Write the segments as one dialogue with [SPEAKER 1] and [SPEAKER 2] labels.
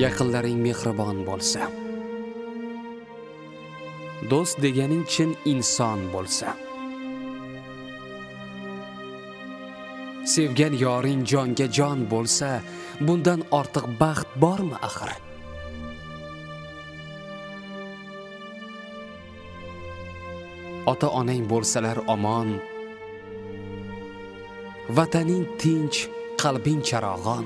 [SPEAKER 1] yaqinlaring mehribon bo'lsa, do'st deganing chin inson bo'lsa, sevgan yoring jonga jon bo'lsa, bundan ortiq baxt bormi axir? Ota-onang bo'lsalar omon, vataning tinch, qalbing charog'on.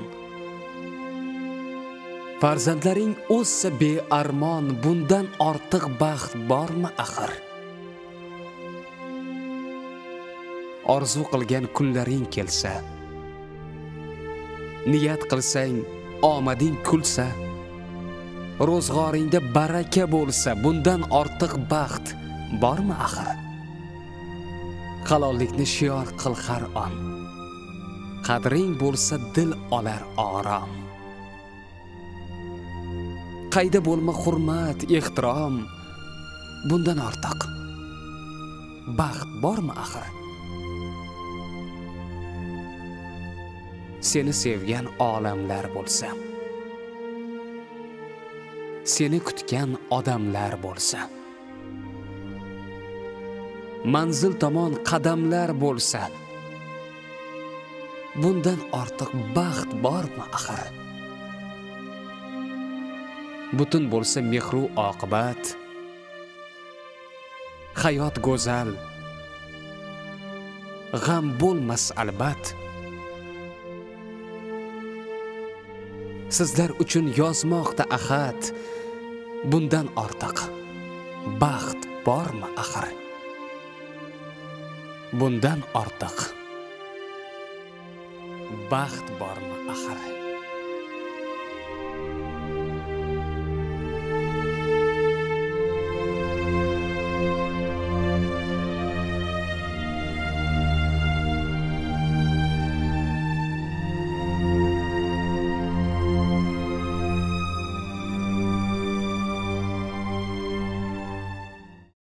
[SPEAKER 1] Farzandlaring o'ssa bearmon, bundan ortiq baxt bormi axir? Orzu qilgan kunlaring kelsa, niyat qilsang omading kulsa, ro'zg'oringda baraka bo'lsa, bundan ortiq baxt bormi axir? Halollikni shior qil har on, qadring bo'lsa dil olar orom. Qayda bo'lma hurmat, ehtirom, bundan ortiq baxt bormi axir? Seni sevgan olamlar bo'lsa, seni kutgan odamlar bo'lsa, manzil tomon qadamlar bo'lsa, bundan ortiq baxt bormi axir? Butun bo'lsa mehru oqibat, hayot go'zal, g'am bo'lmas albat. Sizlar uchun yozmoqda ahad, bundan ortiq baxt bormi axir? Bundan ortiq baxt bormi axir?